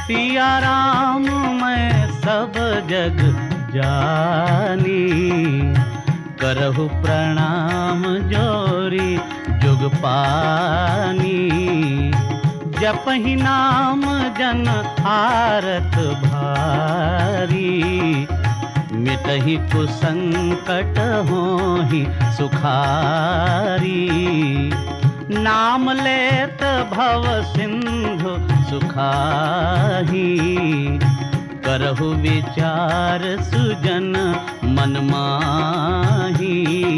सिया राम मैं सब जग जानी, करहु प्रणाम जोरी जुग पानी। जपहि नाम जन आरत भारी, मिटहि कुसंकट होहि सुखारी। नाम लेत भव सिंधु सुखाही, करहु विचार सुजन मन माही।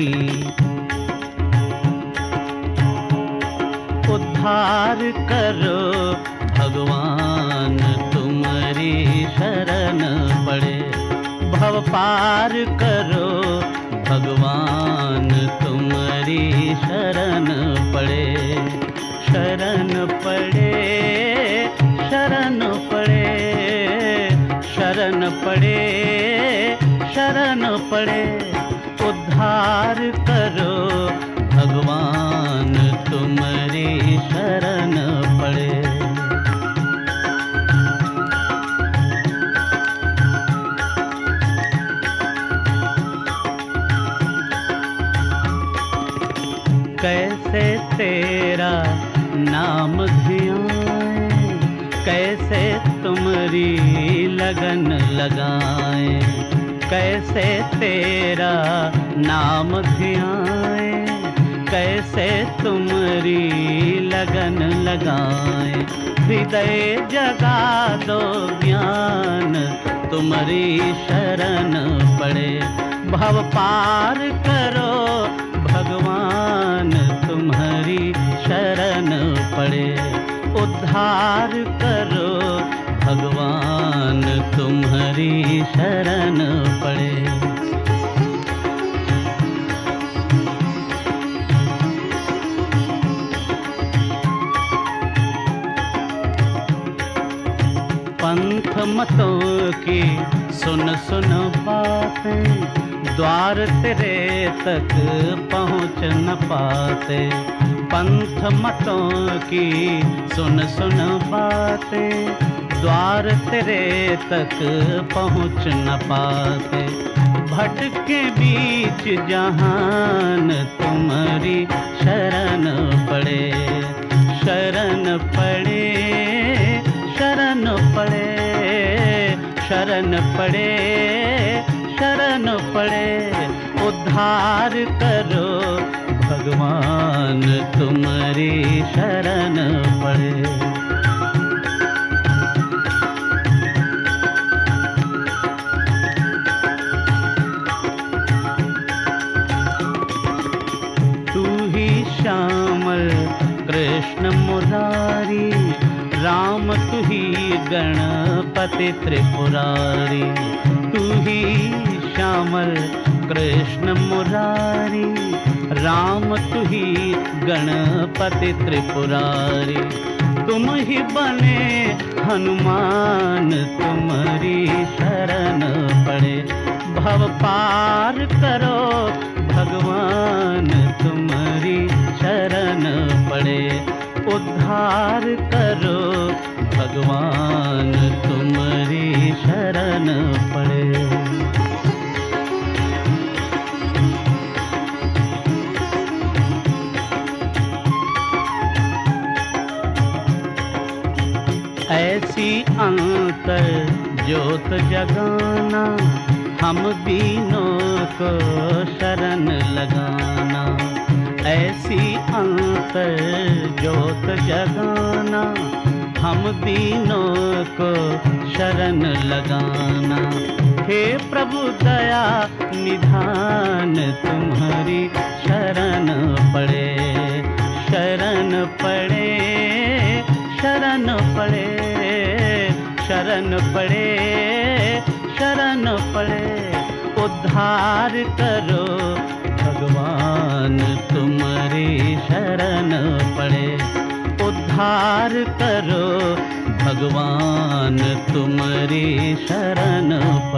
उद्धार करो भगवान तुम्हारी शरण पड़े, भव पार करो भगवान तुम्हारी शरण पड़े। शरण पड़े शरण पड़े शरण पड़े शरण पड़े, उद्धार करो भगवान तुम्हारी शरण पड़े। कैसे तेरा नाम ध्याएं, कैसे तुम्हारी लगन लगाएं। कैसे तेरा नाम ध्याएं, कैसे तुम्हारी लगन लगाएं। हृदय जगा दो ज्ञान तुम्हारी शरण पड़े, भव पार करो भगवान तुम्हारी शरण पड़े। उद्धार करो भगवान तुम्हारी शरण पड़े। पंथ मतों की सुन सुन बातें, द्वार तेरे तक पहुँच न पाते। पंथ मतों की सुन सुन बातें, द्वार तेरे तक पहुँच न पाते। भटके बीच जहान तुम्हारी शरण पड़े। शरण पड़े शरण पड़े शरण पड़े शरण पड़े, उद्धार करो भगवान तुम्हारी शरण पड़े। तू ही श्यामल कृष्ण मुरारी, राम तू ही गणपति त्रिपुरारी। तू ही श्यामल कृष्ण मुरारी, राम तू ही गणपति त्रिपुरारी। तुम ही बने हनुमान तुम्हारी शरण पड़े, भव पार करो भगवान तुम्हारी शरण पड़े। उद्धार करो भगवान तुम्हारी शरण पड़े। ऐसी अंतर ज्योत जगाना, हम दीनों को शरण लगाना। ऐसी अंतर ज्योत जगाना, हम दीनों को शरण लगाना। हे प्रभु दया निधान तुम्हारी शरण पड़े। शरण पड़े शरण पड़े शरण पड़े शरण पड़े, उद्धार करो भगवान तुम्हारी शरण पड़े। उद्धार करो भगवान तुम्हारी शरण पड़े।